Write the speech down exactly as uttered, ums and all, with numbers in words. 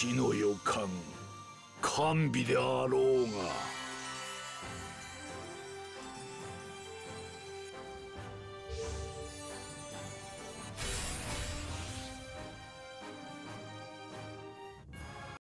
死の予感甘美であろうが。